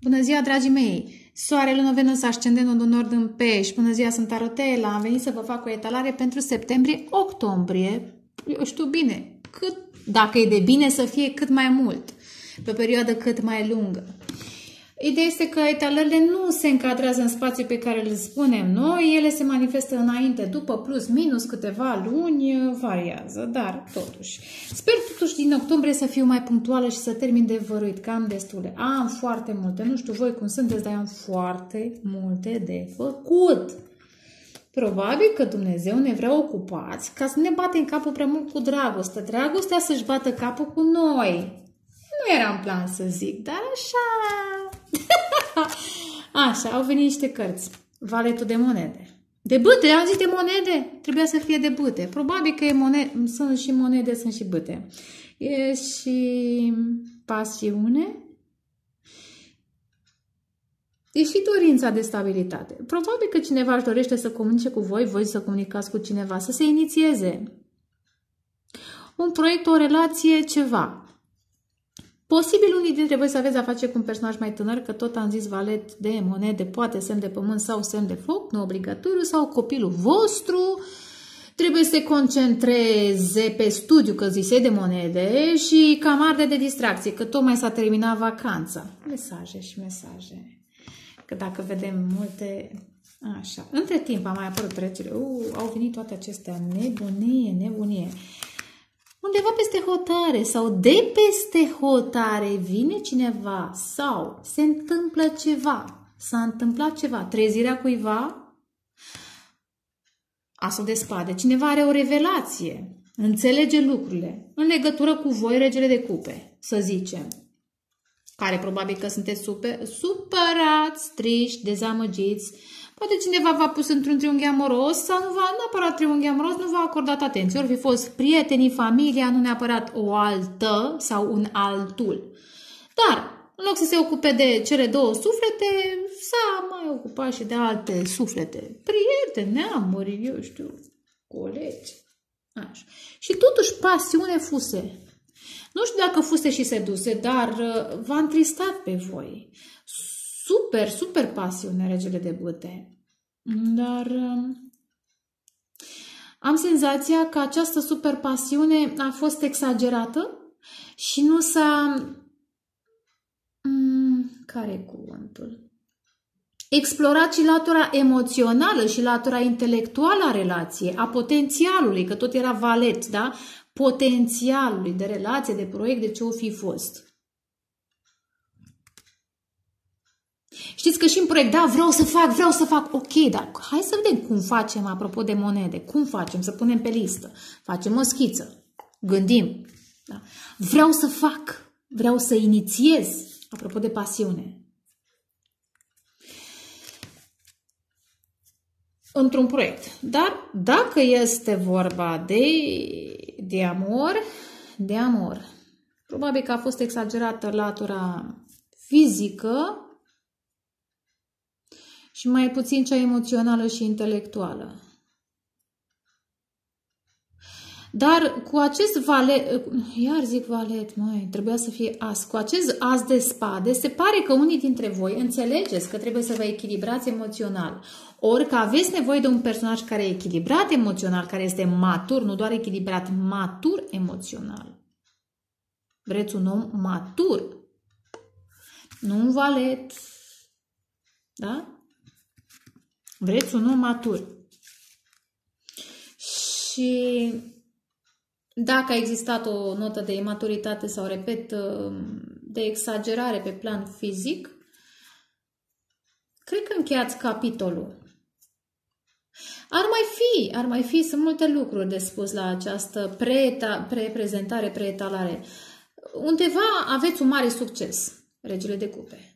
Bună ziua, dragii mei! Soarele în Venus, ascendentul în nord în Pești. Bună ziua, sunt Tarotela. Am venit să vă fac o etalare pentru septembrie-octombrie. Eu știu bine, dacă e de bine să fie cât mai mult, pe o perioadă cât mai lungă. Ideea este că etalările nu se încadrează în spațiul pe care îl spunem noi, ele se manifestă înainte, după, plus, minus, câteva luni, variază, dar totuși. Sper totuși din octombrie să fiu mai punctuală și să termin de văruit, că am destule. Am foarte multe, nu știu voi cum sunteți, dar am foarte multe de făcut. Probabil că Dumnezeu ne vrea ocupați ca să ne batem capul prea mult cu dragoste. Dragostea să-și bată capul cu noi. Nu era în plan să zic, dar așa... Așa, au venit niște cărți. Valetul de monede. De bâte, am zis de monede? Trebuia să fie de bâte. Probabil că e monede, sunt și monede, sunt și bâte. E și pasiune. E și dorința de stabilitate. Probabil că cineva își dorește să comunice cu voi, voi să comunicați cu cineva, să se inițieze. Un proiect, o relație, ceva. Posibil unii dintre voi să aveți a face cu un personaj mai tânăr, că tot am zis valet de monede, poate semn de pământ sau semn de foc, nu obligatoriu, sau copilul vostru trebuie să se concentreze pe studiu, că zise de monede, și cam arde de distracție, că tocmai s-a terminat vacanța. Mesaje și mesaje. Că dacă vedem multe... Așa. Între timp a mai apărut trecere. Au venit toate acestea. Nebunie. Undeva peste hotare sau de peste hotare vine cineva sau se întâmplă ceva. S-a întâmplat ceva. Trezirea cuiva. Asul de spade. Cineva are o revelație. Înțelege lucrurile. În legătură cu voi, regele de cupe, să zicem. Care probabil că sunteți supărați, triști, dezamăgiți. Poate cineva v-a pus într-un triunghi amoros sau nu v-a neapărat triunghi amoros, nu v-a acordat atenție. Ori fi fost prietenii, familia, nu neapărat o altă sau un altul. Dar, în loc să se ocupe de cele două suflete, s-a mai ocupat și de alte suflete. Prieteni, neamuri, eu știu, colegi. Așa. Și totuși pasiune fuse. Nu știu dacă fuse și seduse, dar v-a întristat pe voi. Super pasiune, regele de bâte. Dar am senzația că această super pasiune a fost exagerată și nu s-a... care e cuvântul? Explorat și latura emoțională și latura intelectuală a relației, a potențialului, că tot era valet, da? Potențialului de relație, de proiect, de ce o fi fost. Știți că și în proiect, da, vreau să fac, ok, dar hai să vedem cum facem, apropo de monede, cum facem, să punem pe listă, facem o schiță, gândim, da? Vreau să inițiez, apropo de pasiune. Într-un proiect. Dar dacă este vorba de amor, probabil că a fost exagerată latura fizică și mai puțin cea emoțională și intelectuală. Dar cu acest valet, iar zic valet, măi, trebuia să fie as. Cu acest as de spade, se pare că unii dintre voi înțelegeți că trebuie să vă echilibrați emoțional. Ori că aveți nevoie de un personaj care e echilibrat emoțional, care este matur, nu doar echilibrat, matur emoțional. Vreți un om matur, nu un valet, da? Vreți un om matur. Și dacă a existat o notă de imaturitate sau, repet, de exagerare pe plan fizic, cred că încheiați capitolul. Ar mai fi, sunt multe lucruri de spus la această preprezentare, preetalare. Undeva aveți un mare succes, regele de cupe.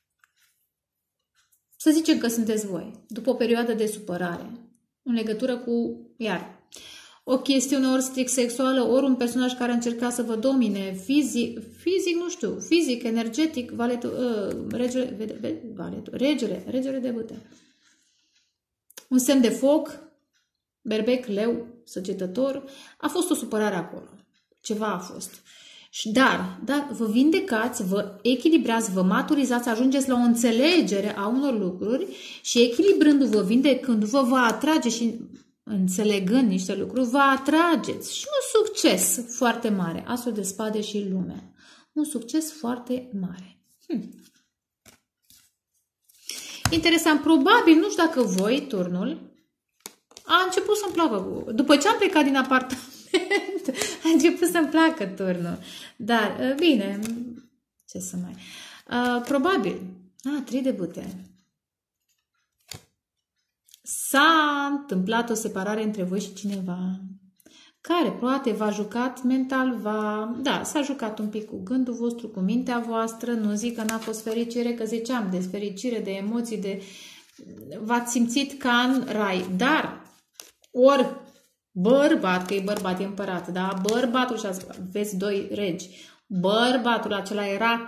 Să zicem că sunteți voi, după o perioadă de supărare, în legătură cu, o chestiune ori strict sexuală, ori un personaj care a încercat să vă domine fizic, nu știu, fizic, energetic, regele de bâte. Un semn de foc, berbec, leu, săgetător, a fost o supărare acolo. Ceva a fost. Dar vă vindecați, vă echilibrați, vă maturizați, ajungeți la o înțelegere a unor lucruri și echilibrându-vă, vindecându-vă, vă atrage și înțelegând niște lucruri, vă atrageți și un succes foarte mare. Asul de spade și lumea. Un succes foarte mare. Interesant. Probabil, nu știu dacă voi, turnul, a început să-mi placă. După ce am plecat din apartament, a început să-mi placă turnul. Dar, bine, ce să mai... probabil. 3 de bâte. S-a întâmplat o separare între voi și cineva care poate v-a jucat mental, s-a jucat un pic cu gândul vostru, cu mintea voastră, nu zic că n-a fost fericire, că ziceam de fericire, de emoții, v-ați simțit ca în rai, dar ori bărbat, că e bărbat, e împărat, da? Bărbatul, și aveți 2 regi, bărbatul acela era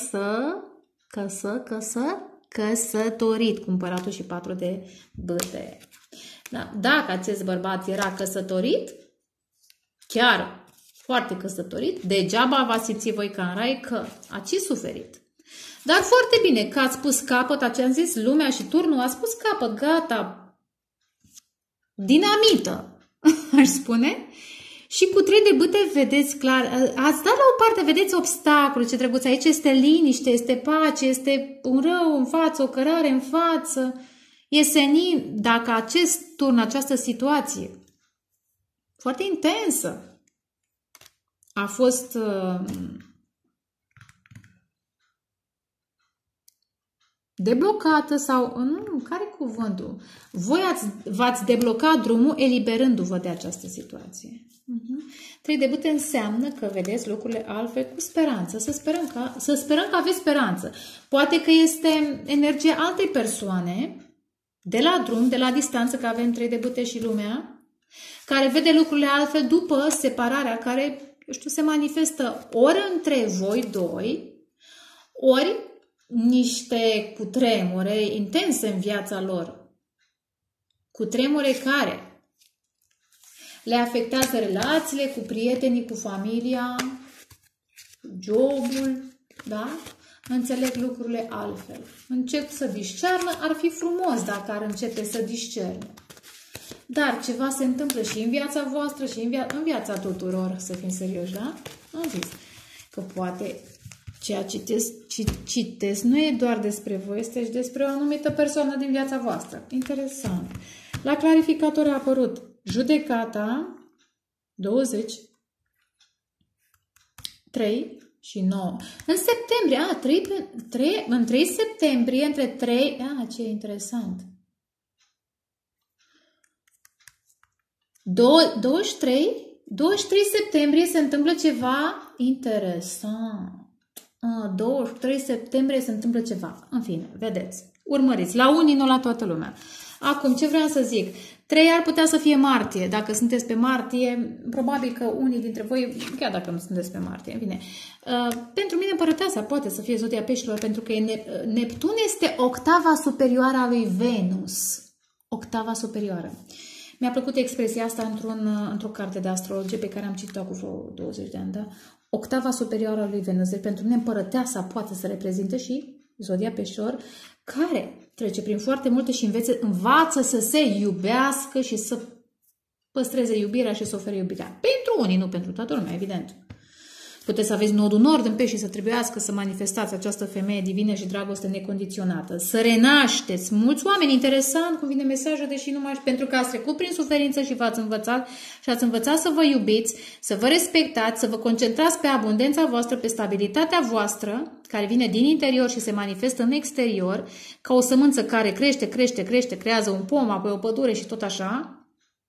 căsătorit cu împăratul și 4 de bâte. Da? Dacă acest bărbat era căsătorit, chiar foarte căsătorit, degeaba v-ați simțit voi ca în rai că ați suferit. Dar foarte bine că ați pus capăt, ce am zis, lumea și turnul a spus capăt, gata, dinamită, aș spune. Și cu 3 de bâte vedeți clar, ați dat la o parte, vedeți obstacole, ce drăguț, aici este liniște, este pace, este un rău în față, o cărare în față, e senin, dacă acest turn, această situație foarte intensă a fost deblocată sau, nu, care cuvântul? Voi v-ați deblocat drumul eliberându-vă de această situație. 3 de bâte înseamnă că vedeți lucrurile altfel cu speranță. Să sperăm că aveți speranță. Poate că este energia altei persoane de la drum, de la distanță, că avem 3 de bâte și lumea, care vede lucrurile altfel după separarea care, se manifestă ori între voi doi, ori niște cutremure intense în viața lor. Cutremure care le afectează relațiile cu prietenii, cu familia, cu jobul, da? Înțeleg lucrurile altfel. Încep să discernă, ar fi frumos dacă ar începe să discerne. Dar ceva se întâmplă și în viața voastră și în viața tuturor, să fim serioși, da? Am zis că poate ceea ce citesc nu e doar despre voi, este și despre o anumită persoană din viața voastră. Interesant. La clarificator a apărut judecata 20, 3 și 9. În septembrie, în 3 septembrie, între 3, ce interesant. 23 septembrie se întâmplă ceva interesant. 23 septembrie se întâmplă ceva. În fine, vedeți. Urmăriți. La unii, nu la toată lumea. Acum, ce vreau să zic? 3 ar putea să fie martie. Dacă sunteți pe martie, probabil că unii dintre voi, chiar dacă nu sunteți pe martie, bine. Pentru mine împărăteasa poate să fie zodia peștilor, pentru că Neptun este octava superioară a lui Venus. Octava superioară. Mi-a plăcut expresia asta într-o carte de astrologie pe care am citit-o cu vreo 20 de ani, da? Octava superioară a lui Venus. Deci pentru mine împărăteasa poate să reprezinte și zodia peștilor, care trece prin foarte multe și învață să se iubească și să păstreze iubirea și să ofere iubirea. Pentru unii, nu pentru toată lumea, evident. Puteți să aveți nodul nord în pești și să trebuiască să manifestați această femeie divină și dragoste necondiționată. Să renașteți. Mulți oameni, interesant, cum vine mesajul, deși numai pentru că ați trecut prin suferință și v-ați învățat și ați învățat să vă iubiți, să vă respectați, să vă concentrați pe abundența voastră, pe stabilitatea voastră, care vine din interior și se manifestă în exterior, ca o sămânță care crește, creează un pom, apoi o pădure și tot așa.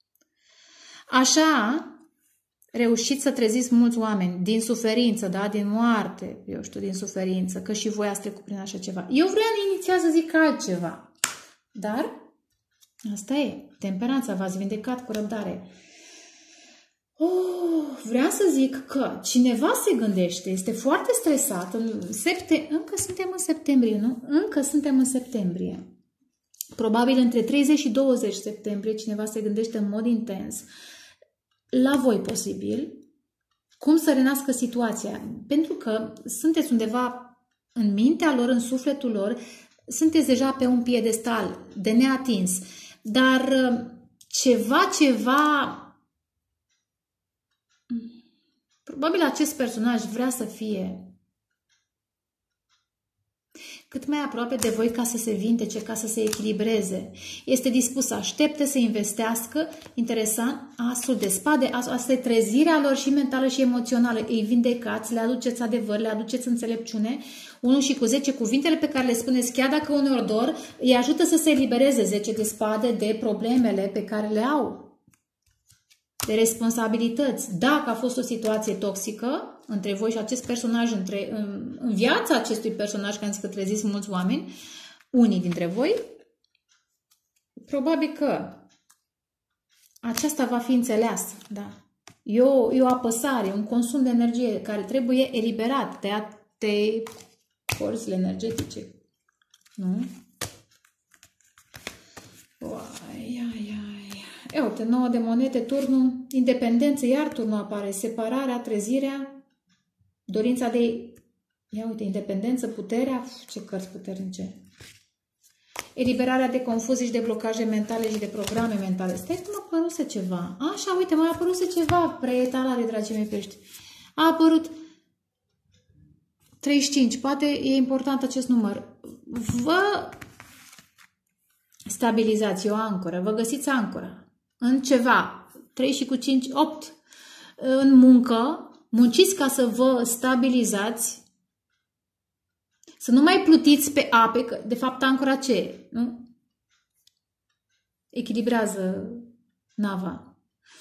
Așa reușiți să treziți mulți oameni din suferință, da? Din moarte, eu știu, din suferință, că și voi ați trecut prin așa ceva. Eu vreau inițial să zic altceva, dar asta e, temperanța, v-ați vindecat cu răbdare. Vreau să zic că cineva se gândește, este foarte stresat, încă suntem în septembrie, nu? Încă suntem în septembrie. Probabil între 30 și 20 septembrie cineva se gândește în mod intens la voi posibil, Cum să renască situația? Pentru că sunteți undeva în mintea lor, în sufletul lor, sunteți deja pe un piedestal de neatins. Dar ceva, probabil acest personaj vrea să fie cât mai aproape de voi ca să se vindece, ca să se echilibreze. Este dispus să aștepte, să investească. Interesant, asul de spade, asta e trezirea lor și mentală și emoțională. Îi vindecați, le aduceți adevăr, le aduceți înțelepciune. 1 și cu 10 cuvintele pe care le spuneți, chiar dacă uneori dor, îi ajută să se elibereze 10 de spade de problemele pe care le au. De responsabilități. Dacă a fost o situație toxică între voi și acest personaj, în viața acestui personaj, care am zis că treziți mulți oameni, unii dintre voi, probabil că aceasta va fi înțeleasă. Da? E o apăsare, un consum de energie care trebuie eliberat de forțele energetice. Nu? Ia uite, 9 de monede, turnul, independență, iar turnul apare, separarea, trezirea, dorința de, ia uite, independență, puterea, ce cărți puternice. Eliberarea de confuzii și de blocaje mentale și de programe mentale. Stai că m-a apăruse ceva. Așa, uite, m-a apăruse ceva, preetalare, dragii mei pești. A apărut 35, poate e important acest număr. Vă stabilizați o ancoră, vă găsiți ancora în ceva, 3 și cu 5, 8, în muncă, munciți ca să vă stabilizați, să nu mai plutiți pe ape, că de fapt ancora ce e, nu? Echilibrează nava.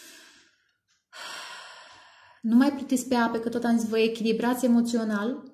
Nu mai plutiți pe ape, că tot am zis, vă echilibrați emoțional.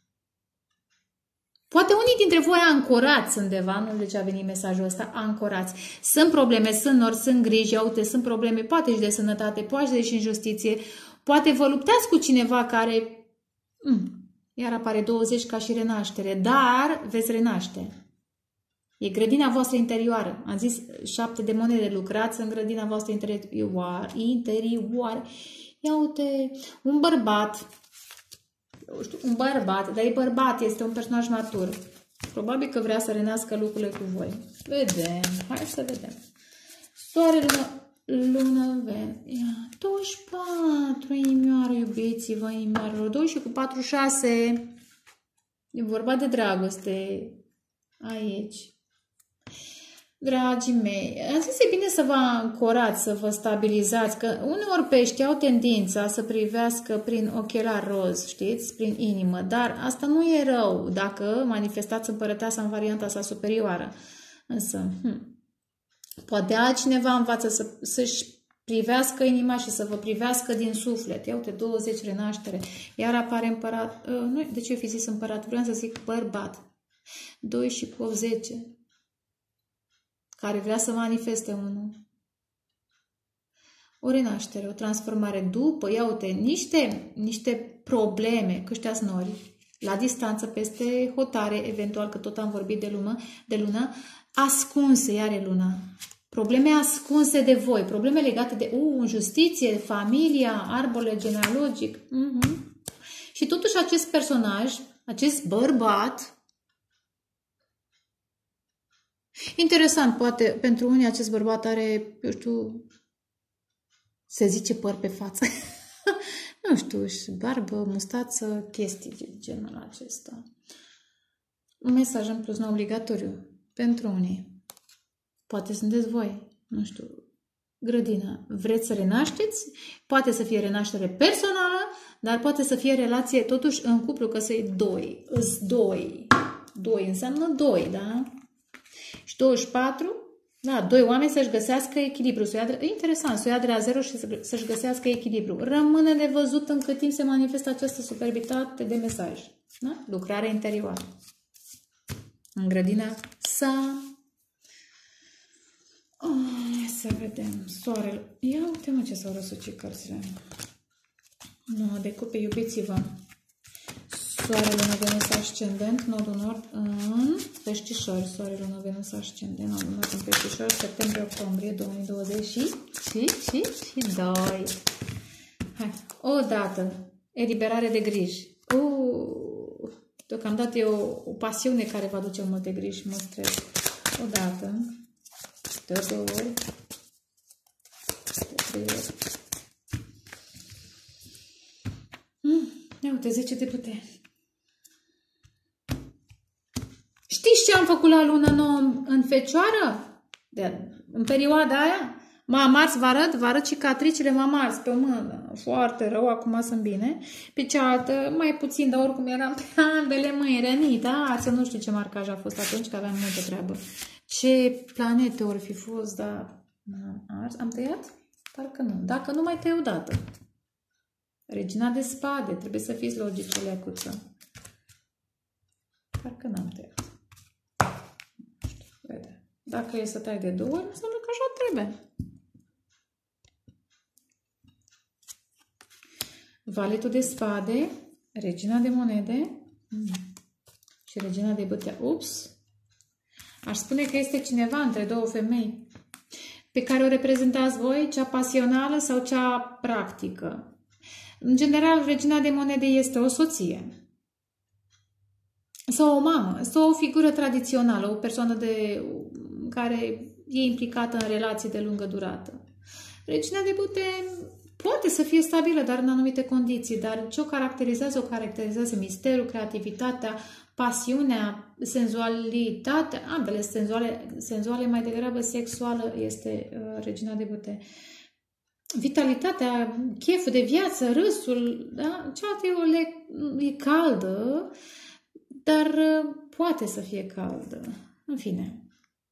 Poate unii dintre voi ancorați undeva, nu știu de ce a venit mesajul ăsta, ancorați. Sunt probleme, sunt nori, sunt griji, uite, sunt probleme, poate și de sănătate, poate și în justiție, poate vă luptați cu cineva care, iar apare 20 ca și renaștere, dar veți renaște. E grădina voastră interioară. Am zis 7 de monede, lucrați în grădina voastră interioară. Ia uite, un bărbat, eu știu, un bărbat, dar e bărbat, este un personaj matur. Probabil că vrea să renască lucrurile cu voi. Vedem, hai să vedem. Soare, lună, ven. 24, inimioară, iubiți-vă, inimioară. 2 și cu 4, 6. E vorba de dragoste aici. Dragii mei, am zis, e bine să vă ancorați, să vă stabilizați, că uneori peștii au tendința să privească prin ochelari roz, știți, prin inimă, dar asta nu e rău dacă manifestați împărăteasa în varianta sa superioară. Însă, poate altcineva învață să-și privească inima și să vă privească din suflet. Ia uite, 20 renaștere, iar apare împărat, nu, de ce eu fi zis împărat? Vreau să zic bărbat. 2 și cu 10. Care vrea să manifeste unul. O renaștere, o transformare după, ia uite, niște probleme, că ăștia nori, la distanță, peste hotare, eventual, că tot am vorbit de lună, ascunse, iar e luna. Probleme ascunse de voi, probleme legate de, justiție, familia, arborele genealogic. Și totuși acest personaj, acest bărbat, interesant, poate pentru unii acest bărbat are, eu știu, se zice păr pe față. Nu știu, și barbă, mustață, chestii de genul acesta. Un mesaj în plus neobligatoriu pentru unii. Poate sunteți voi, nu știu, grădina. Vreți să renașteți? Poate să fie renaștere personală, dar poate să fie relație totuși în cuplu, că să-i doi. Îs doi. Doi înseamnă doi, da? Și 24, da, 2 oameni să-și găsească echilibru. Interesant, să o ia de la 0 și să-și găsească echilibru. Rămâne de văzut în cât timp se manifestă această superbitate de mesaj. Da? Lucrarea interioară. În grădina sa. Să vedem. Soarele. Ia uite mă ce s-au răsucit cărțile. Nu, de cupe, iubiți-vă. Soare, lună, Venus, ascendent, nodul nord în Peștișori. Soare, lună, Venus, ascendent, nodul nord în Peștișori, septembrie-octombrie 2022. Hai. Odată. Eliberare de griji. Deocamdată e o pasiune care va duce multe griji, mă stres. Odată. De două ori. De trei ori. Ia uite, 10 de putere. Știți ce am făcut la lună nouă în Fecioară? În perioada aia? M-am ars, vă arăt cicatricile, m-am ars pe o mână. Foarte rău, acum sunt bine. Pe cealaltă, mai puțin, dar oricum eram pe ambele mâini rănit. Să nu știu ce marcaj a fost atunci, că aveam multă treabă. Ce planete ori fi fost, dar m-am ars. Am tăiat? Parcă nu. Dacă nu, mai tăi odată. Regina de spade. Trebuie să fiți logici, leacuță. Parcă n-am tăiat. Vede. Dacă e să tai de două ori, înseamnă că așa trebuie. Valetul de spade, regina de monede și regina de bâte. Ups! Aș spune că este cineva între două femei pe care o reprezentați voi, cea pasională sau cea practică. În general, regina de monede este o soție sau o mamă sau o figură tradițională, o persoană care e implicată în relații de lungă durată. Regina de bâte poate să fie stabilă, dar în anumite condiții. Dar ce o caracterizează? O caracterizează misterul, creativitatea, pasiunea, senzualitatea, ambele senzuale, mai degrabă sexuală este regina de bâte. Vitalitatea, cheful de viață, râsul, da? Cealaltă e caldă, dar poate să fie caldă. În fine.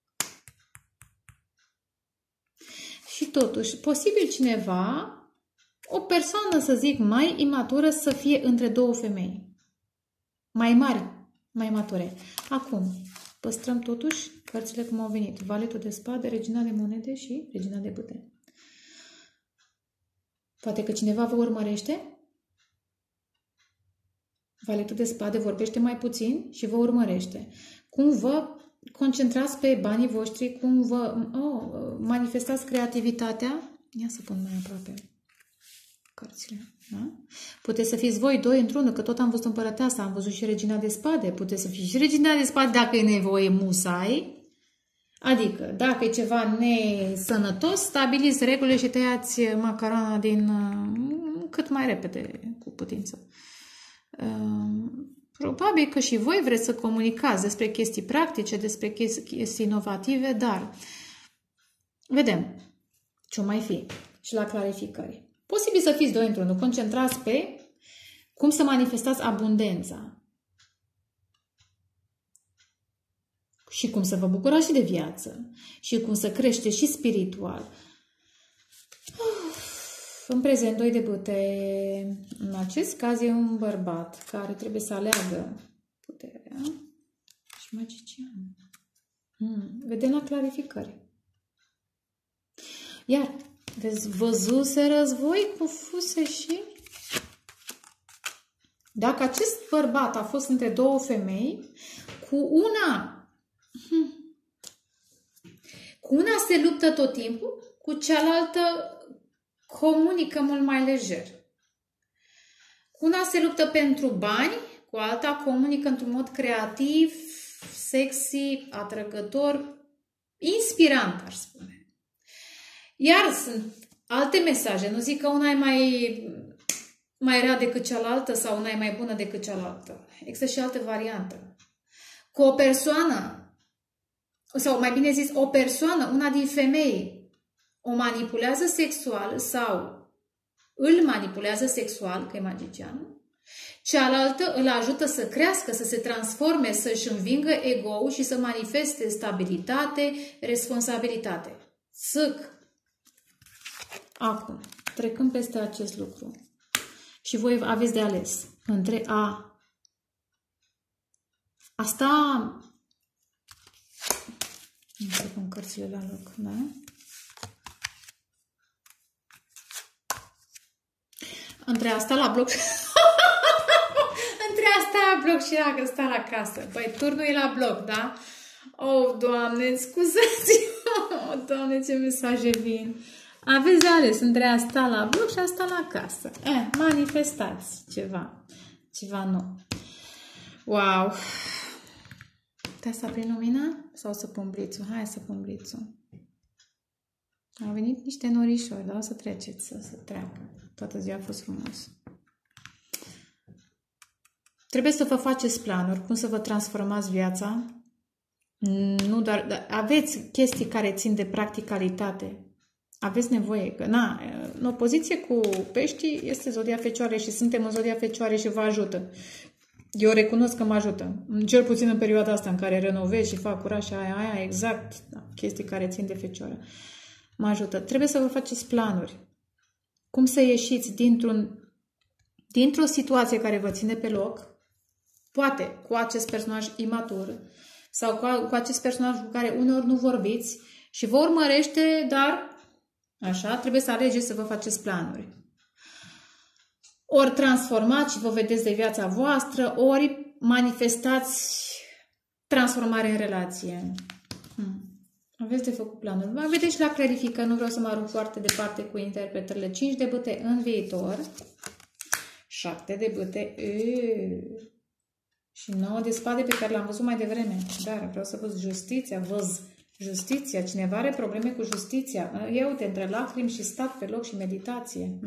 Și totuși, posibil cineva, o persoană, să zic, mai imatură să fie între două femei. Mai mari, mai mature. Acum, păstrăm totuși cărțile cum au venit. Valetul de spade, regina de monede și regina de bâte. Poate că cineva vă urmărește. Valetul de spade vorbește mai puțin și vă urmărește. Cum vă concentrați pe banii voștri, cum vă manifestați creativitatea. Ia să pun mai aproape cărțile. Da? Puteți să fiți voi doi într-unul, că tot am văzut împărăteasa, am văzut și regina de spade. Puteți să fiți și regina de spade dacă e nevoie musai. Adică, dacă e ceva nesănătos, stabiliți regulile și tăiați macarona din cât mai repede, cu putință. Probabil că și voi vreți să comunicați despre chestii practice, despre chestii inovative, dar vedem ce-o mai fi și la clarificări. Posibil să fiți doi într-unul, concentrați pe cum să manifestați abundența și cum să vă bucurați și de viață și cum să creșteți și spiritual. În prezent, doi de bâte. În acest caz e un bărbat care trebuie să aleagă puterea și magician. Vedem la clarificări. Iar, vezi, văzuserăți voi cu fuse și... Dacă acest bărbat a fost între două femei, cu una se luptă tot timpul, cu cealaltă comunică mult mai lejer. Cu una se luptă pentru bani, cu alta comunică într-un mod creativ, sexy, atrăgător, inspirant, aș spune. Iar sunt alte mesaje. Nu zic că una e mai rea decât cealaltă sau una e mai bună decât cealaltă. Există și alte variante. Cu o persoană, sau mai bine zis, o persoană, una din femei, o manipulează sexual sau îl manipulează sexual, că e magician, cealaltă îl ajută să crească, să se transforme, să-și învingă ego-ul și să manifeste stabilitate, responsabilitate. Țâc! Acum, trecând peste acest lucru și voi aveți de ales între asta... Nu să pun cărțile la loc, da? Între asta la bloc între asta la bloc și dacă sta la casă. Păi, turnul e la bloc, da? Oh, Doamne, scuzați-mă! Oh, Doamne, ce mesaje vin! Aveți de ales între a sta la bloc și a sta la casă. Manifestați ceva. Ceva nou. Wow! Te să aprind lumina? Sau să pun blițul? Hai să pun blițul. Au venit niște norișori, dar o să treceți, să treacă. Toată ziua a fost frumos. Trebuie să vă faceți planuri, cum să vă transformați viața. Nu doar, aveți chestii care țin de practicalitate. Aveți nevoie, că în opoziție cu peștii este zodia Fecioare și suntem în zodia Fecioare și vă ajută. Eu recunosc că mă ajută. Cel puțin în perioada asta în care renovez și fac curat și aia, exact, chestii care țin de Fecioară. Mă ajută. Trebuie să vă faceți planuri. Cum să ieșiți dintr-o situație care vă ține pe loc, poate cu acest personaj imatur sau cu acest personaj cu care uneori nu vorbiți și vă urmărește, dar așa, trebuie să alegeți să vă faceți planuri. Ori transformați și vă vedeți de viața voastră, ori manifestați transformare în relație. Aveți de făcut planuri. Vă vedeți și la clarifică, nu vreau să mă arunc foarte departe cu interpretările. 5 de bâte în viitor, 7 de bâte și 9 de spade pe care l-am văzut mai devreme. Dar vreau să văd justiția, justiția. Cineva are probleme cu justiția. Ia uite, între lacrimi și stat pe loc și meditație.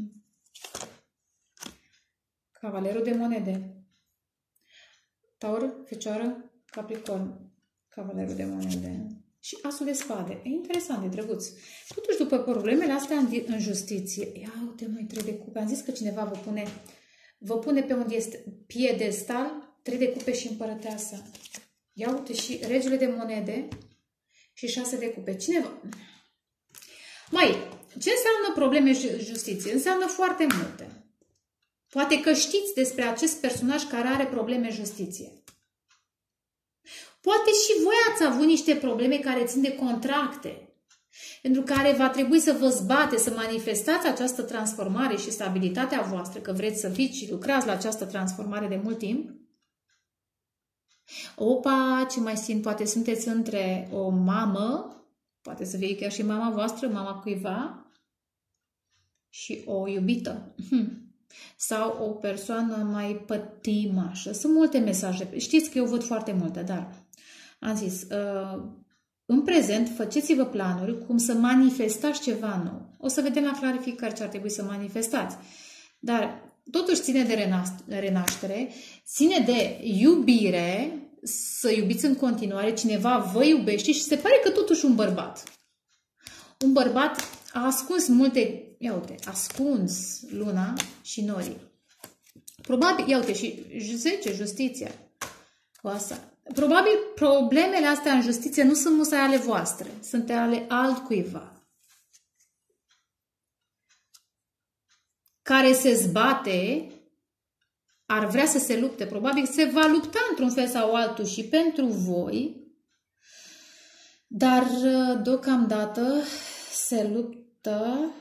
Cavalerul de monede. Taur, Fecioară, Capricorn. Cavalerul de monede. Și asul de spade. E interesant, e drăguț. Totuși, după problemele astea în justiție, ia uite, măi, 3 de cupe. Am zis că cineva vă pune pe un piedestal 3 de cupe și împărăteasa. Ia uite și regele de monede și 6 de cupe. Cineva... Măi, ce înseamnă probleme justiție? Înseamnă foarte multe. Poate că știți despre acest personaj care are probleme justiție. Poate și voi ați avut niște probleme care țin de contracte, pentru care va trebui să vă zbate, să manifestați această transformare și stabilitatea voastră, că vreți să fiți și lucrați la această transformare de mult timp. Opa, ce mai simt? Poate sunteți între o mamă, poate să fie chiar și mama voastră, mama cuiva, și o iubită. Sau o persoană mai pătimașă. Sunt multe mesaje. Știți că eu văd foarte multe, dar am zis, în prezent faceți-vă planuri cum să manifestați ceva nou. O să vedem la clarificări ce ar trebui să manifestați. Dar totuși ține de renaștere, ține de iubire, să iubiți în continuare, cineva vă iubește și se pare că totuși un bărbat a ascuns multe, ia uite, ascuns luna și norii. Probabil, ia uite, și 10, justiția. Cu asta. Probabil problemele astea în justiție nu sunt musai ale voastre, sunt ale altcuiva. Care se zbate, ar vrea să se lupte, probabil se va lupta într-un fel sau altul și pentru voi, dar deocamdată se luptă...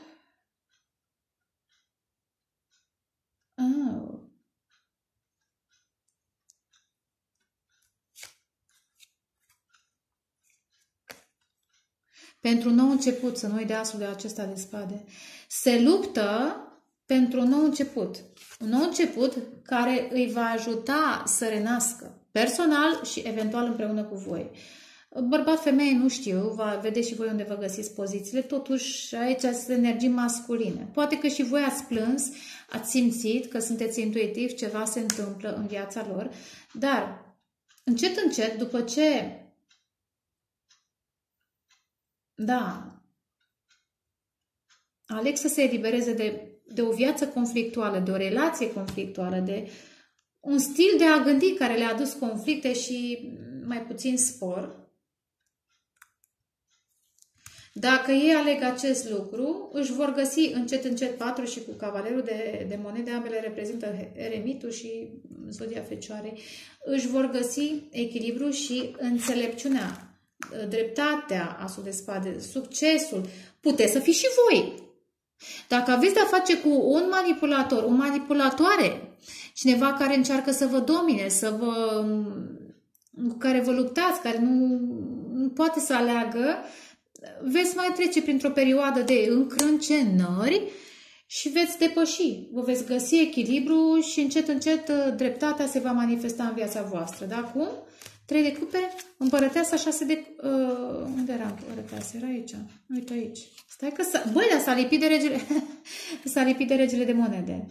Pentru un nou început, să nu uit de asul de acesta de spade. Se luptă pentru un nou început. Un nou început care îi va ajuta să renască personal și eventual împreună cu voi. Bărbat, femeie, nu știu, vedeți și voi unde vă găsiți pozițiile, totuși aici sunt energii masculine. Poate că și voi ați plâns, ați simțit că sunteți intuitiv, ceva se întâmplă în viața lor, dar încet, încet, după ce aleg să se elibereze de o viață conflictuală, de o relație conflictuală, de un stil de a gândi care le-a adus conflicte și mai puțin spor. Dacă ei aleg acest lucru, își vor găsi încet, încet 4 și cu cavalerul de monede, ambele reprezintă eremitul și zodia Fecioarei, își vor găsi echilibru și înțelepciunea, dreptatea, asul de spade, succesul. Puteți să fiți și voi. Dacă aveți de-a face cu un manipulator, o manipulatoare, cineva care încearcă să vă domine, cu care vă luptați, care nu poate să aleagă, veți mai trece printr-o perioadă de încrâncenări și veți depăși. Vă veți găsi echilibru și încet, încet dreptatea se va manifesta în viața voastră. Da? Cum? 3 de cupe, împărăteasa, 6 de... unde era împărăteasa? Era aici. Uite aici. Stai că băi, dar s-a lipit de regele... s-a lipit de regele de monede.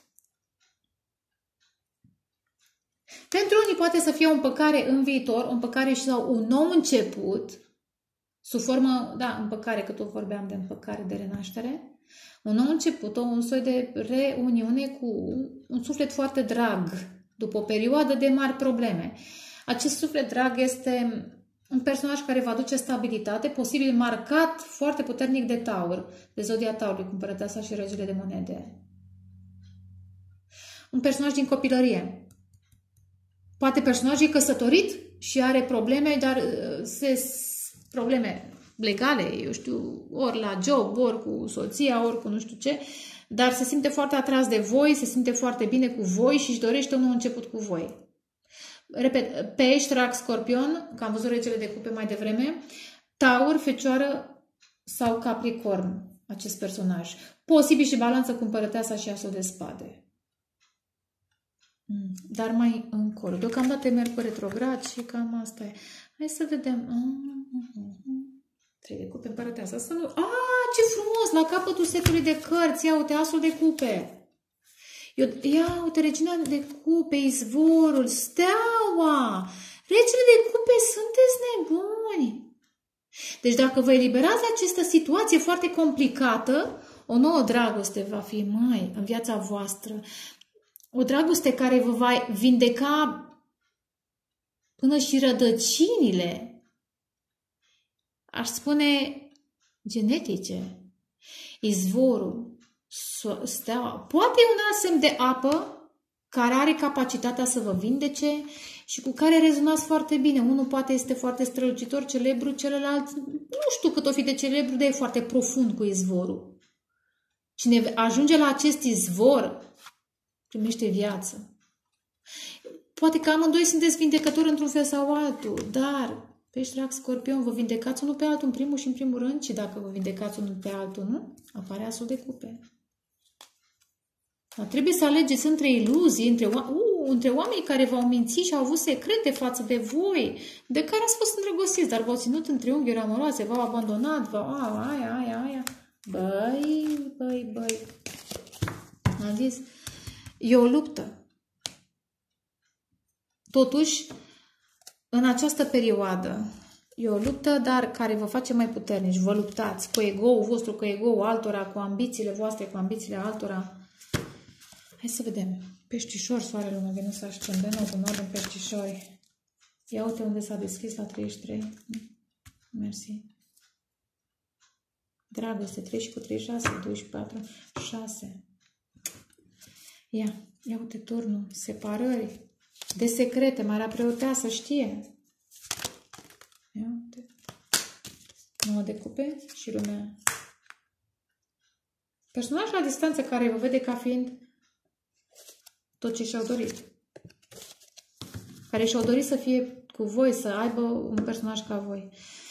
Pentru unii poate să fie o împăcare în viitor, o împăcare sau un nou început, sub formă, da, împăcare, că tot vorbeam de împăcare, de renaștere, un nou început, un soi de reuniune cu un suflet foarte drag, după o perioadă de mari probleme. Acest suflet drag este un personaj care va aduce stabilitate, posibil marcat foarte puternic de Taur, de zodia Taurului, cu împărăteasa și regele de monede. Un personaj din copilărie. Poate personajul e căsătorit și are probleme, dar probleme legale, eu știu, ori la job, ori cu soția, ori cu nu știu ce, dar se simte foarte atras de voi, se simte foarte bine cu voi și își dorește un nou început cu voi. Repet, pești, rac, scorpion, că am văzut regele de cupe mai devreme, Taur, Fecioară sau Capricorn, acest personaj. Posibil și balanță cu împărăteasa și asul de spade. Dar mai încolo. Deocamdată e Mercur retrograd și cam asta e. Hai să vedem. 3 de cupe, împărăteasa. Asta nu... ce frumos! La capătul setului de cărți. Ia uite, asul de cupe. Ia uite, regina de cupe, izvorul, steaua. Regele de cupe, sunteți nebuni. Deci dacă vă eliberați această situație foarte complicată, o nouă dragoste va fi în viața voastră. O dragoste care vă va vindeca până și rădăcinile, aș spune, genetice. Izvorul, steaua. Poate e un alt semn de apă care are capacitatea să vă vindece și cu care rezonați foarte bine. Unul poate este foarte strălucitor, celebru, celălalt nu știu cât o fi de celebru, dar e foarte profund cu izvorul. Cine ajunge la acest izvor primește viață. Poate că amândoi sunteți vindecători într-un fel sau altul, dar pești, rac, scorpion, vă vindecați unul pe altul în primul și în primul rând, și dacă vă vindecați unul pe altul, nu? Apare asul de cupe. Dar trebuie să alegeți între iluzii, între oameni care v-au mințit și au avut secrete față de voi, de care ați fost îndrăgostiți, dar v-au ținut în triunghiuri amoroase, v-au abandonat, aia. Băi. Am zis, e o luptă. Totuși, în această perioadă, e o luptă, dar care vă face mai puternici. Vă luptați cu ego-ul vostru, cu ego-ul altora, cu ambițiile voastre, cu ambițiile altora. Hai să vedem. Peștișor, soarele, luna, Venus, ascendentul, cu nord în peștișori. Ia uite unde s-a deschis la 33. Mersi. Dragoste, 3 și cu 36, 2 și 4, 6. Ia uite turnul, separări, de secrete, Marea Preoteasă știe. Ia uite. 9 de cupe și lumea. Personaj la distanță care vă vede ca fiind tot ce și-au dorit. Care și-au dorit să fie cu voi, să aibă un personaj ca voi.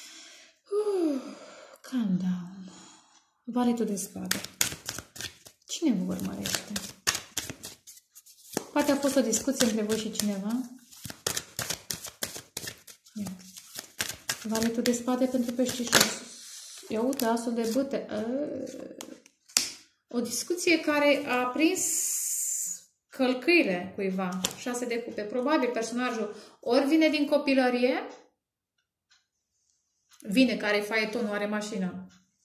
Calm down. Valetul de spade. Cine vă urmărește? Poate a fost o discuție între voi și cineva. Ia. Valetul de spade pentru peștișor. Ia uite, asul de bâte. O discuție care a prins călcâile cuiva. 6 de cupe. Probabil personajul ori vine din copilărie, vine care faetonul, are mașină.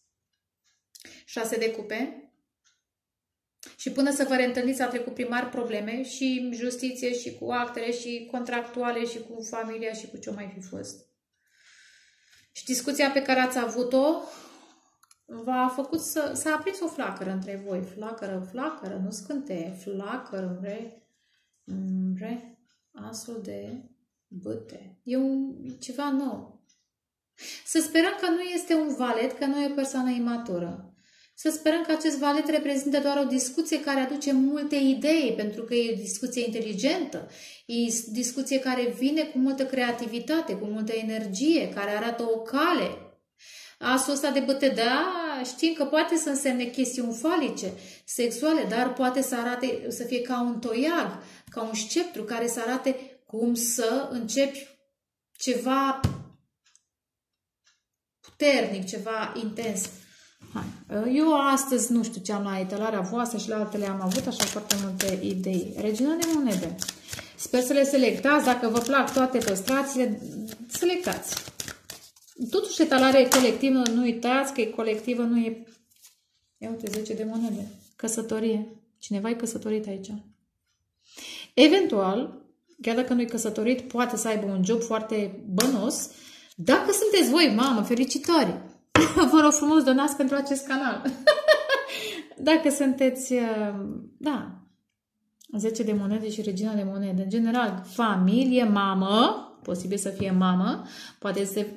6 de cupe. Și până să vă reîntâlniți a trecut prin mari probleme și justiție și cu actele și contractuale și cu familia și cu ce mai fi fost. Și discuția pe care ați avut-o v-a făcut s-a aprins o flacără între voi. Flacără, nu scânteie. Flacără, asul de bâte. E ceva nou. Să sperăm că nu este un valet, că nu e o persoană imatură. Să sperăm că acest valet reprezintă doar o discuție care aduce multe idei, pentru că e o discuție inteligentă, e o discuție care vine cu multă creativitate, cu multă energie, care arată o cale. Asul ăsta de bâte, da, știm că poate să însemne chestiuni falice, sexuale, dar poate să arate, să fie ca un toiag, ca un sceptru care să arate cum să începi ceva puternic, ceva intens. Hai. Eu astăzi nu știu ce am la etalarea voastră și la altele am avut așa foarte multe idei. Regina de monede. Sper să le selectați. Dacă vă plac toate păstrațiile, selectați. Totuși etalare colectivă, nu uitați că e colectivă, nu e... Ia uite, 10 de monede. Căsătorie. Cineva e căsătorit aici. Eventual, chiar dacă nu e căsătorit, poate să aibă un job foarte bănos. Dacă sunteți voi, mamă, felicitări! Vă rog frumos, donați pentru acest canal. Dacă sunteți, da, 10 de monede și regina de monede. În general, familie, mamă, posibil să fie mamă, poate să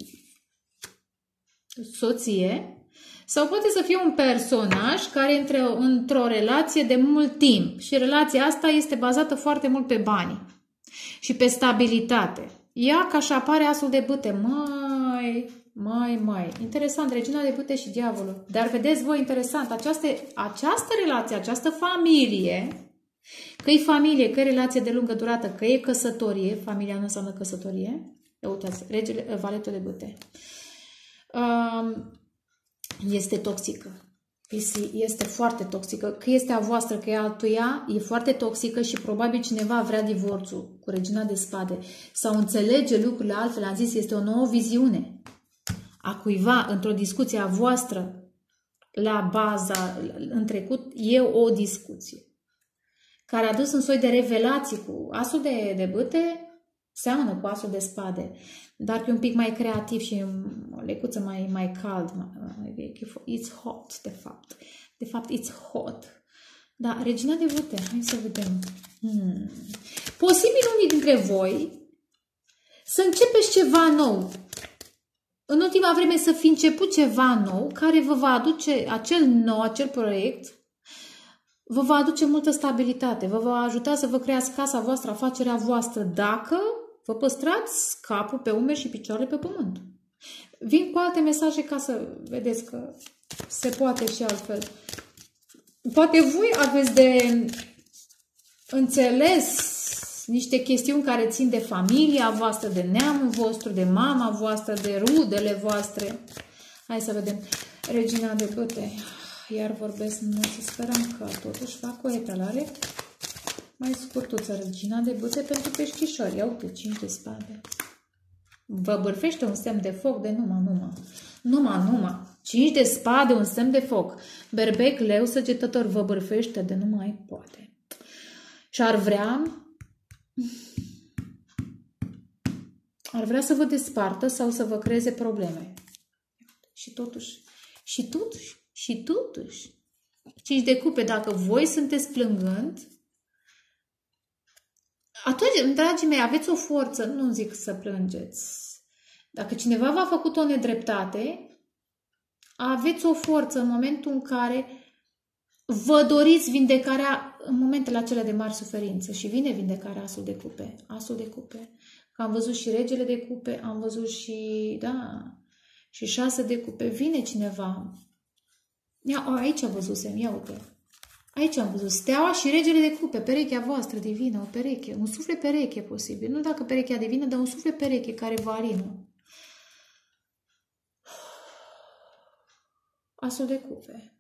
soție, sau poate să fie un personaj care intră într-o relație de mult timp. Și relația asta este bazată foarte mult pe bani și pe stabilitate. Ia ca și apare asul de bâte. Mai. Interesant, regina de bâte și diavolul. Dar vedeți voi, interesant, această relație, această familie, că e familie, că e relație de lungă durată, că e căsătorie, familia nu înseamnă căsătorie. Uitați, valetul de bâte. Este toxică. Este foarte toxică. Că este a voastră, că e altuia, e foarte toxică și probabil cineva vrea divorțul cu regina de spade sau înțelege lucrurile altfel. Am zis, este o nouă viziune a cuiva într-o discuție a voastră la baza, în trecut, e o discuție care a dus un soi de revelații cu asul de bâte, seamănă cu asul de spade, dar e un pic mai creativ și o lecuță mai cald, mai veche. It's hot, de fapt. De fapt, it's hot. Da, regina de bâte, hai să vedem. Posibil unii dintre voi să începeți ceva nou. În ultima vreme să fi început ceva nou care vă va aduce acel proiect, vă va aduce multă stabilitate, vă va ajuta să vă creați casa voastră, afacerea voastră, dacă vă păstrați capul pe umeri și picioarele pe pământ. Vin cu alte mesaje ca să vedeți că se poate și altfel. Poate voi aveți de înțeles niște chestiuni care țin de familia voastră, de neamul vostru, de mama voastră, de rudele voastre. Hai să vedem. Regina de bâte. Iar vorbesc, nu să sperăm că totuși fac o etalare mai scurtuță. Regina de bâte pentru peștișori. Ia uite, 5 de spade. Vă bârfește un semn de foc de numai. 5 de spade, un semn de foc. Berbec, leu, săgetător, vă bârfește de nu mai poate. Și ar vrea să vă despartă sau să vă creeze probleme. Și totuși. 5 de cupe, dacă voi sunteți plângând, atunci, dragii mei, aveți o forță, nu zic să plângeți. Dacă cineva v-a făcut o nedreptate, aveți o forță în momentul în care vă doriți vindecarea în momentele acelea de mari suferință. Și vine vindecarea asul de cupe. Asul de cupe. Că am văzut și regele de cupe, am văzut și, da, și 6 de cupe. Vine cineva. Aici văzusem, ia uite. Aici am văzut steaua și regele de cupe, perechea voastră divină, o pereche, un suflet pereche posibil. Nu dacă perechea divină, dar un suflet pereche care vă alină. Asul de cupe.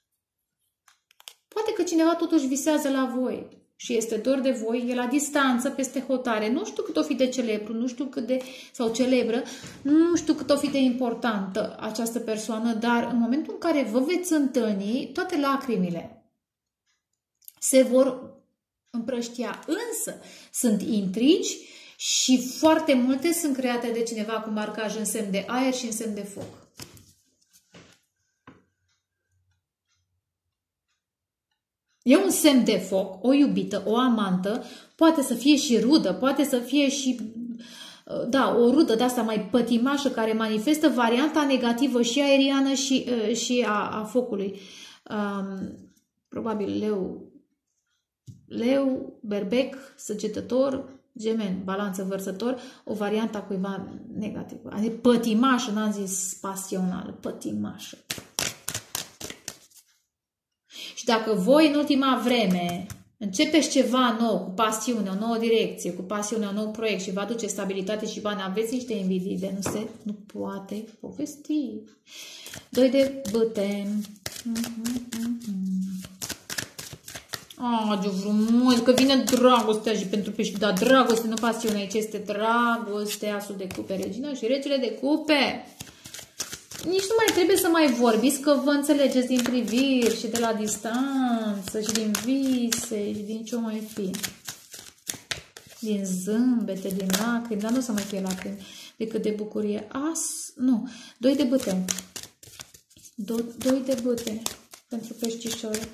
Poate că cineva totuși visează la voi și este dor de voi, e la distanță, peste hotare. Nu știu cât o fi de celebru, nu știu cât de, sau celebră, nu știu cât o fi de importantă această persoană, dar în momentul în care vă veți întâlni, toate lacrimile se vor împrăștia. Însă sunt intrigi și foarte multe sunt create de cineva cu marcaj în semn de aer și în semn de foc. E un semn de foc, o iubită, o amantă, poate să fie și rudă, poate să fie și, da, o rudă de asta mai pătimașă care manifestă varianta negativă și aeriană și a focului. Probabil leu, berbec, săgetător, Gemeni, balanță, vărsător, o variantă a cuiva negativă. Adică pătimașă, n-am zis pasională, pătimașă. Și dacă voi în ultima vreme începeți ceva nou, cu pasiune, o nouă direcție, cu pasiune, un nou proiect și vă aduce stabilitate și bani, aveți niște invidii de nu poate povesti. 2 de bâte. Ce frumos, că vine dragostea și pentru pești, dar dragoste, nu pasiune, aici este dragoste, asul de cupe, regina și regele de cupe. Nici nu mai trebuie să mai vorbiți, că vă înțelegeți din priviri și de la distanță și din vise și din ce o mai fi. Din zâmbete, din lacrimi, dar nu o să mai fie lacrimi, decât de bucurie. Nu, 2 de bâte. 2 de bâte pentru peștișori.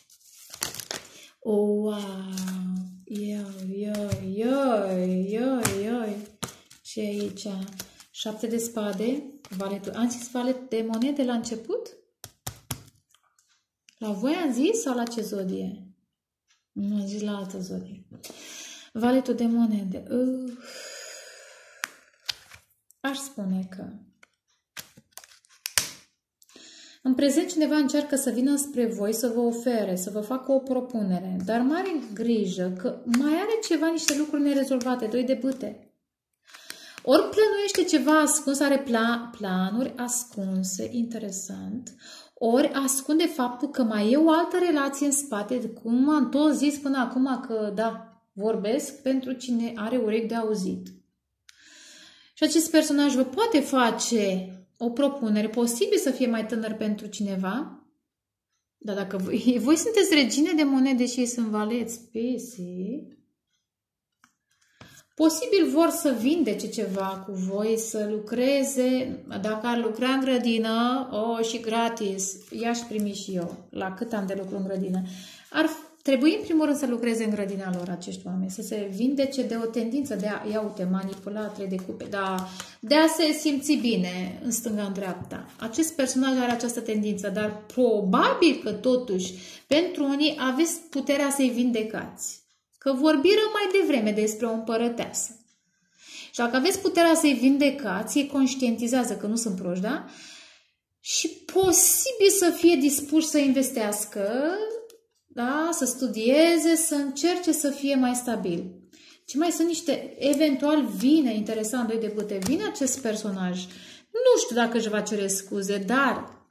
Oh, wow! Ioi! Și aici 7 de spade. Valetul. Am zis valet de monede la început? La voi am zis sau la ce zodie? Nu, am zis la altă zodie. Valetul de monede. Aș spune că în prezent cineva încearcă să vină spre voi, să vă ofere, să vă facă o propunere, dar mare grijă că mai are ceva, niște lucruri nerezolvate, 2 de bâte. Ori plănuiește ceva ascuns, are planuri ascunse, interesant, ori ascunde faptul că mai e o altă relație în spate, cum am tot zis până acum că da, vorbesc pentru cine are urechi de auzit. Și acest personaj vă poate face o propunere, posibil să fie mai tânăr pentru cineva, dar dacă voi sunteți regine de monede și ei sunt valeți, pesi, posibil vor să vindece ceva cu voi, să lucreze, dacă ar lucra în grădină, și gratis, i-aș primi și eu, la cât am de lucru în grădină. Ar trebui în primul rând să lucreze în grădina lor acești oameni, să se vindece de o tendință de a, ia uite, manipula 3 de cupe, de a se simți bine în stânga, în dreapta. Acest personaj are această tendință, dar probabil că totuși pentru unii aveți puterea să-i vindecați. Că vorbiră mai devreme despre o împărăteasă. Și dacă aveți puterea să-i vindecați, îi conștientizează că nu sunt proști, da? Și posibil să fie dispuși să investească, da? Să studieze, să încerce să fie mai stabil. Ce mai sunt niște, eventual vine, interesant, 2 de bâte, vine acest personaj. Nu știu dacă își va cere scuze, dar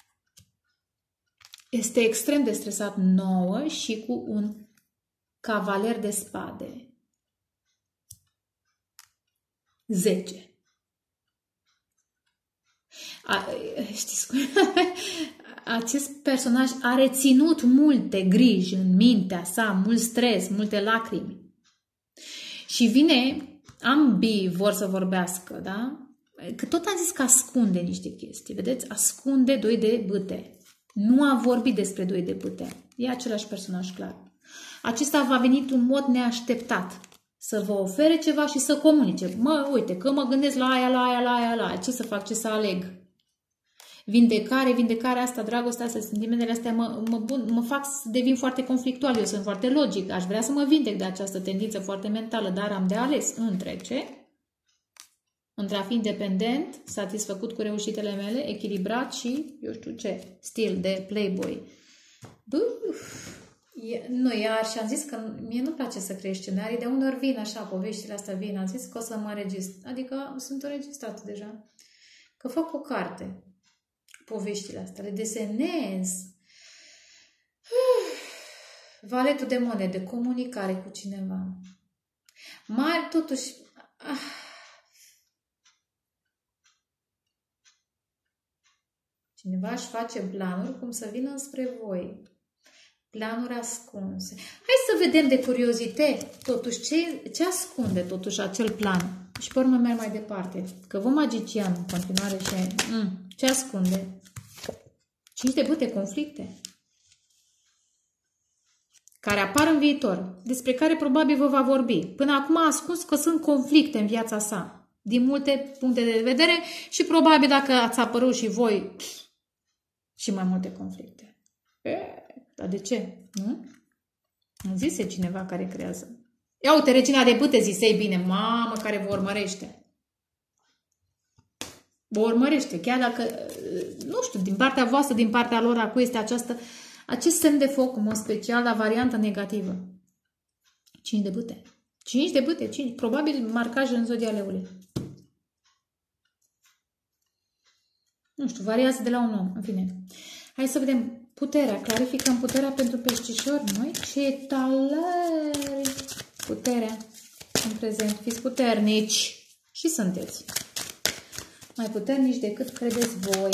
este extrem de stresat, 9 și cu un cavaler de spade. 10. Știți cum? Acest personaj a reținut multe griji în mintea sa, mult stres, multe lacrimi. Și vine, ambii vor să vorbească, da? Că tot am zis că ascunde niște chestii, vedeți? Ascunde 2 de bâte. Nu a vorbit despre 2 de bâte. E același personaj clar. Acesta va veni într-un mod neașteptat. Să vă ofere ceva și să comunice. Uite, că mă gândesc la aia. Ce să fac, ce să aleg? Vindecarea asta, dragostea asta, sentimentele astea mă fac să devin foarte conflictual. Eu sunt foarte logic. Aș vrea să mă vindec de această tendință foarte mentală, dar am de ales între ce? Între a fi independent, satisfăcut cu reușitele mele, echilibrat și, eu știu ce, stil de playboy. Nu, iar și am zis că mie nu-mi place să creez scenarii, de unde ori vin așa, poveștile astea vin, am zis că o să mă înregistrez, adică sunt înregistrat deja, că fac o carte, poveștile astea, le desenez. Valetul de monede, comunicare cu cineva. Mai totuși, cineva își face planuri cum să vină spre voi. Planuri ascunse. Hai să vedem de curiozitate, totuși, ce ascunde totuși acel plan. Și pe urmă merg mai departe. Că vă magician în continuare și... ce ascunde? 5 de bâte, conflicte. Care apar în viitor. Despre care probabil vă va vorbi. Până acum a ascuns că sunt conflicte în viața sa. Din multe puncte de vedere și probabil dacă ați apărut și voi și mai multe conflicte. Dar de ce? Nu? Îmi zise cineva care creează. Ia uite, regina de bâte, zisei bine, mamă care vă urmărește. Vă urmărește, chiar dacă, nu știu, din partea voastră, din partea lor, acum este acest semn de foc, în mod special, la varianta negativă. 5 de bâte. 5 de bâte, 5. Probabil marcaj în zodia leului. Nu știu, variază de la un om, în fine. Hai să vedem puterea. Clarificăm puterea pentru peștișori. Noi ce taleri! Puterea în prezent. Fiți puternici. Și sunteți. Mai puternici decât credeți voi.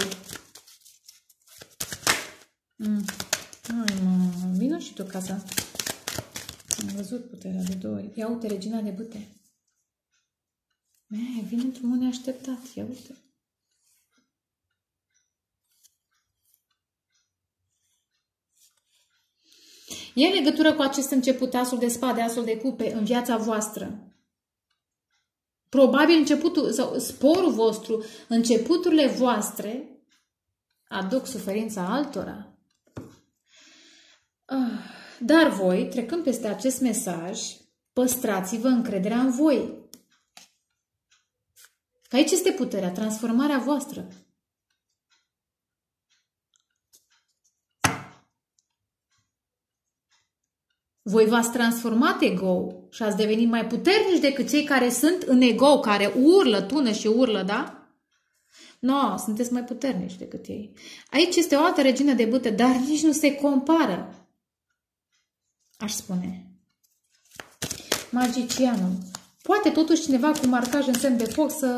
Hai mă, vină și tu casa. Am văzut puterea de 2 ori. Ia uite, regina de bâte. Vine într-un mod neașteptat. Ia uite. E în legătură cu acest început, asul de spade, asul de cupe, în viața voastră. Probabil începutul, sau sporul vostru, începuturile voastre aduc suferința altora. Dar voi, trecând peste acest mesaj, păstrați-vă încrederea în voi. Că aici este puterea, transformarea voastră. Voi v-ați transformat ego și ați devenit mai puternici decât cei care sunt în ego, care urlă, tună și urlă, da? Nu, sunteți mai puternici decât ei. Aici este o altă regină de bâte, dar nici nu se compară, aș spune. Magicianul. Poate totuși cineva cu marcaj în semn de foc să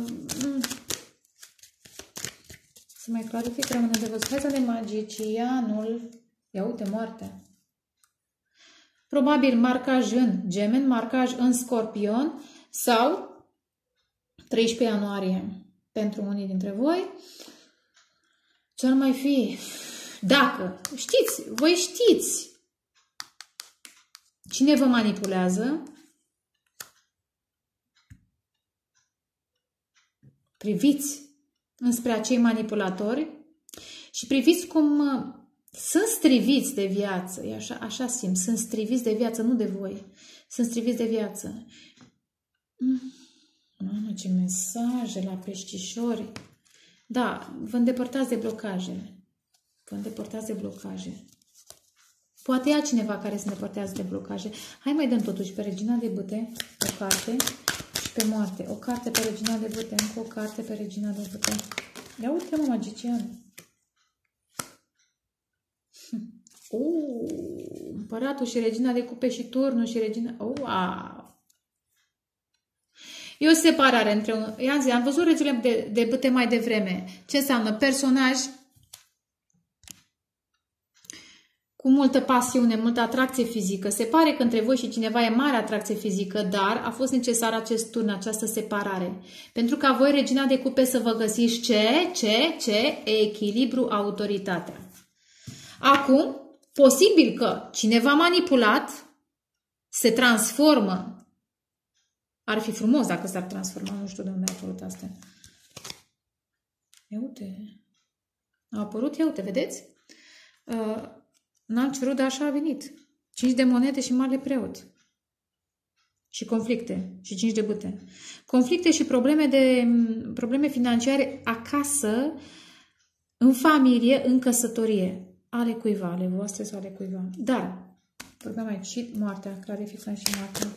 mai clarific, rămâne de văzut. Hai să vedem magicianul. Ia uite, moartea. Probabil marcaj în Gemen, marcaj în Scorpion sau 13 ianuarie pentru unii dintre voi. Ce ar mai fi? Dacă știți, voi știți cine vă manipulează, priviți înspre acei manipulatori și priviți cum sunt striviți de viață. E așa simt. Sunt striviți de viață, nu de voi. Sunt striviți de viață. Mamă, ce mesaje la peștișori. Da, vă îndepărtați de blocaje. Vă îndepărtați de blocaje. Poate e altcineva care se îndepărtează de blocaje. Hai mai dăm totuși pe regina de bâte o carte și pe moarte. O carte pe regina de bâte, încă o carte pe regina de bâte. Ia uite, mă, magician. Împăratul și regina de cupe și turnul și regina... Wow! E o separare între... Am văzut regele de bâte mai devreme. Ce înseamnă? Personaj cu multă pasiune, multă atracție fizică. Se pare că între voi și cineva e mare atracție fizică, dar a fost necesar acest turn, această separare. Pentru ca voi, regina de cupe, să vă găsiți ce? Echilibru, autoritatea. Acum, posibil că cineva manipulat se transformă. Ar fi frumos dacă s-ar transforma. Nu știu de unde a apărut asta. Ia uite. A apărut, ia uite, vedeți? N-am cerut, dar așa a venit. 5 de monede și mare preot. Și conflicte. Și 5 de bâte. Conflicte și probleme financiare acasă, în familie, în căsătorie. Ale cuiva, ale voastre sau ale cuiva. Dar, vorbeam aici și moartea, clarificăm și moartea.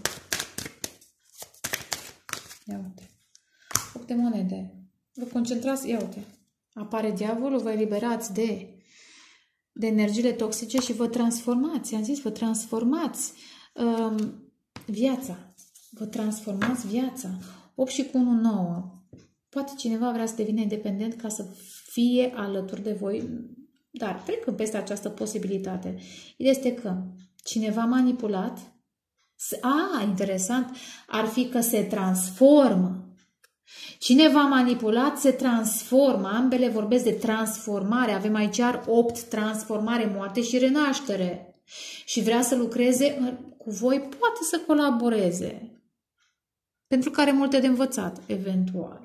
Ia uite. 8 de monede. Vă concentrați, ia uite. Apare diavolul, vă eliberați de energiile toxice și vă transformați. Am zis, vă transformați viața. Vă transformați viața. 8 și cu 1, 9. Poate cineva vrea să devină independent ca să fie alături de voi. Dar trecând peste această posibilitate, ideea este că cineva manipulat, interesant, ar fi că se transformă. Cineva manipulat se transformă, ambele vorbesc de transformare, avem aici 8, transformare, moarte și renaștere. Și vrea să lucreze cu voi, poate să colaboreze, pentru că are multe de învățat, eventual.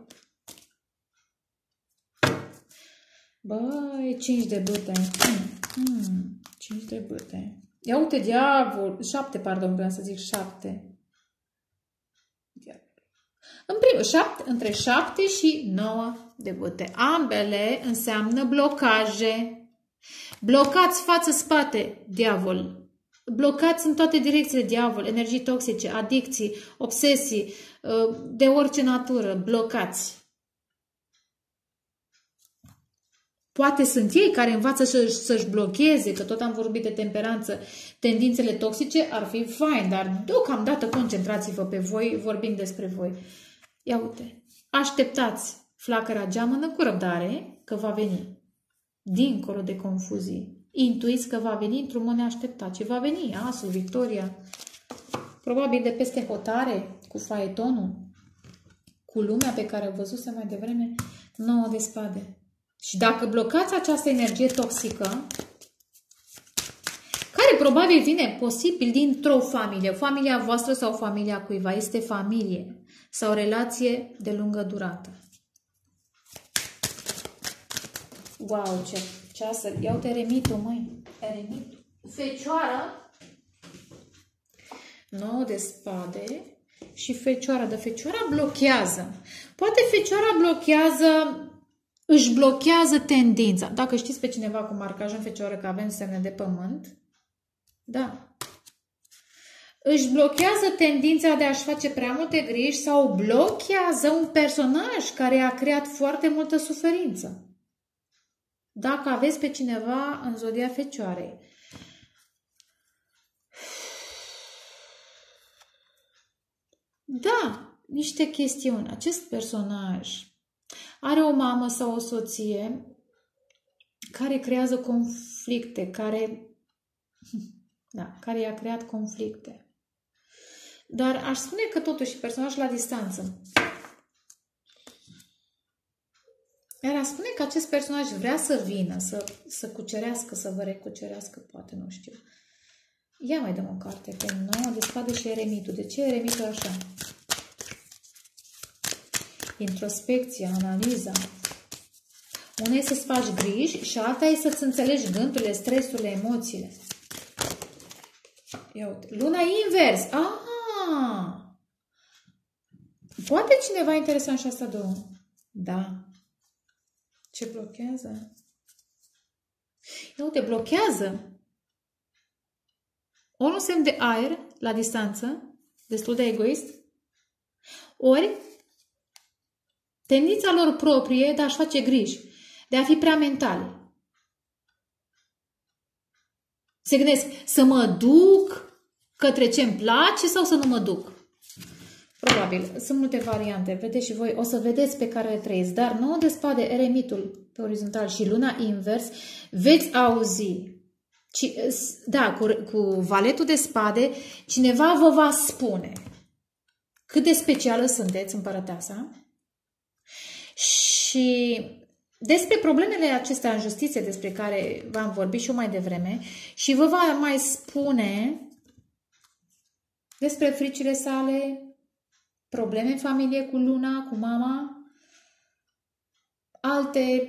Băi, 5 de bâte. 5 de bâte. Ia uite, diavol. 7, pardon, vreau să zic 7. Între 7 și 9 de bâte. Ambele înseamnă blocaje. Blocați față-spate, diavol. Blocați în toate direcțiile, diavol. Energii toxice, adicții, obsesii, de orice natură. Blocați. Poate sunt ei care învață să-și blocheze, că tot am vorbit de temperanță, tendințele toxice, ar fi fain, dar deocamdată concentrați-vă pe voi, vorbind despre voi. Ia uite, așteptați flacăra geamănă cu răbdare, că va veni. Dincolo de confuzii. Intuiți că va veni într-un mod neașteptat. Ce va veni? Asul, victoria. Probabil de peste hotare, cu faetonul, cu lumea pe care o văzuse mai devreme, 9 de spade. Și dacă blocați această energie toxică, care probabil vine posibil dintr-o familie, familia voastră sau familia cuiva, este familie sau relație de lungă durată. Wow, ce ceasă! Ia uite eremitul, măi! Eremitul. Fecioară, 9 de spade și fecioara. Dar fecioara blochează. Poate fecioara blochează, își blochează tendința. Dacă știți pe cineva cu marcaj în fecioară că avem semne de pământ, da. Își blochează tendința de a-și face prea multe griji sau blochează un personaj care a creat foarte multă suferință. Dacă aveți pe cineva în zodia fecioarei. Da, niște chestiuni. Acest personaj are o mamă sau o soție care creează conflicte, care i-a creat conflicte. Dar aș spune că totuși personajul la distanță. Iar aș spune că acest personaj vrea să vină, să cucerească, să vă recucerească, poate, nu știu. Ia mai dăm o carte, pe 9 de spade și eremitul. De ce eremitul așa? Introspecția, analiza. Una e să-ți faci griji și alta e să-ți înțelegi gândurile, stresurile, emoțiile. Ia uite. Luna invers. Ah! Poate cineva interesant și asta două. Da. Ce blochează? Ia uite, blochează. Ori un semn de aer la distanță, destul de egoist, ori tendința lor proprie de a-și face griji, de a fi prea mentali. Se gândesc să mă duc către ce-mi place sau să nu mă duc. Probabil. Sunt multe variante. Vedeți și voi. O să vedeți pe care le trăiți. Dar 9 de spade, eremitul pe orizontal și luna invers, veți auzi. Da, cu valetul de spade, cineva vă va spune cât de specială sunteți, împărăteasa, și despre problemele acestea în justiție despre care v-am vorbit și eu mai devreme, și vă va mai spune despre fricile sale, probleme în familie cu luna, cu mama, alte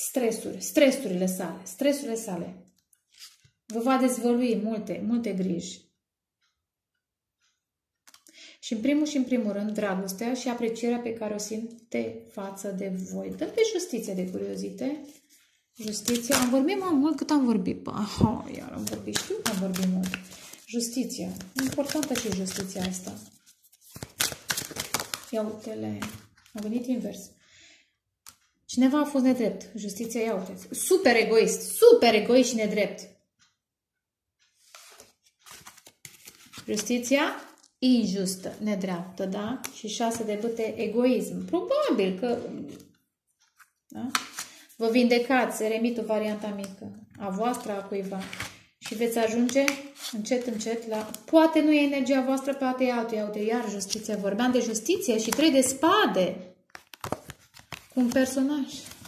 stresurile sale. Vă va dezvălui multe griji. Și în primul rând, dragostea și aprecierea pe care o simte față de voi. Dăm pe justiție de curiozite. Justiția. Am vorbit mai mult cât am vorbit. Iar am vorbit. Știu că am vorbit mult. Justiția. Importantă și justiția asta. Ia uite-le. A venit invers. Cineva a fost nedrept. Justiția, ia uite. Super egoist și nedrept. Justiția injustă, nedreaptă, da? Și 6 de bâte, egoism. Probabil că da? Vă vindecați, eremitul, varianta mică, a voastră, a cuiva. Și veți ajunge încet la... Poate nu e energia voastră, poate e altul. Iau de iar justiția. Vorbeam de justiție și 3 de spade. Cu un personaj.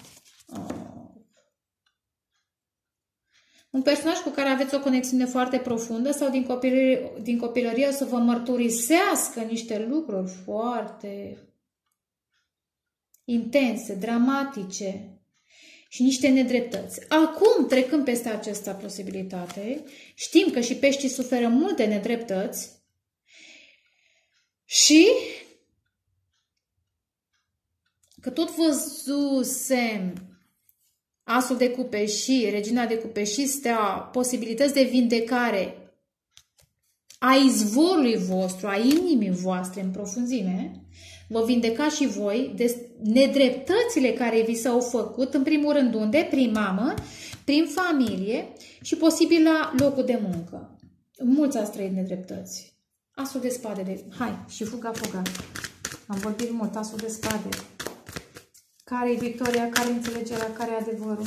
Un personaj cu care aveți o conexiune foarte profundă sau din copilărie o să vă mărturisească niște lucruri foarte intense, dramatice și niște nedreptăți. Acum, trecând peste această posibilitate, știm că și peștii suferă multe nedreptăți și că tot văzusem asul de cupe și regina de cupe și stea, posibilități de vindecare a izvorului vostru, a inimii voastre în profunzime, vă vindecați și voi de nedreptățile care vi s-au făcut, în primul rând unde? Prin mamă, prin familie și posibil la locul de muncă. Mulți ați trăit nedreptăți. Asul de spade. Hai, și fuga. Am vorbit mult, asul de spade. Care-i victoria, care înțelegerea, care-i adevărul?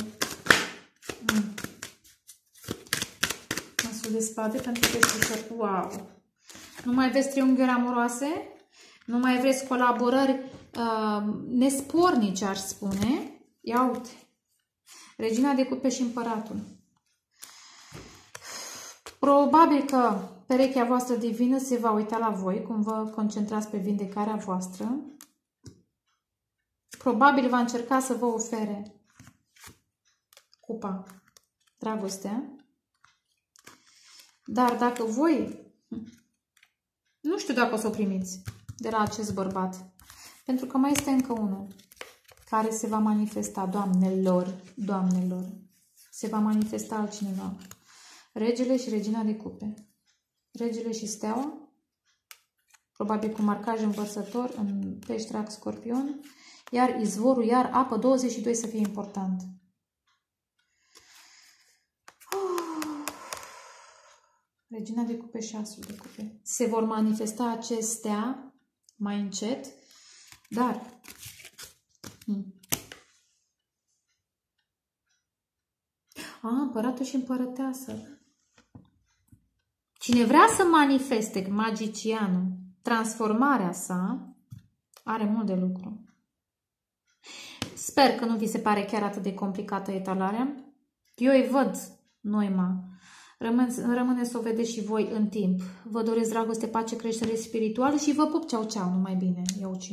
Asul de spade pentru peștișori. Wow! Nu mai aveți triunghiuri amoroase? Nu mai vreți colaborări nespornice, aș spune? Ia uite! Regina de cupe și împăratul. Probabil că perechea voastră divină se va uita la voi, cum vă concentrați pe vindecarea voastră. Probabil va încerca să vă ofere cupa, dragostea. Dar dacă voi, nu știu dacă o să o primiți de la acest bărbat, pentru că mai este încă unul care se va manifesta, doamnelor, se va manifesta altcineva. Regele și regina de cupe. Regele și steaua, probabil cu marcaj învărsător în pești, rac, scorpion, iar izvorul, iar apă, 22 să fie important. Regina de cupe și asul de cupe. Se vor manifesta acestea mai încet, dar împăratul și împărăteasă. Cine vrea să manifeste magicianul, transformarea sa, are mult de lucru. Sper că nu vi se pare chiar atât de complicată etalarea. Eu îi văd noima. Rămâne să o vedeți și voi în timp. Vă doresc dragoste, pace, creștere spirituală și vă pup, ceau, ceau, numai bine.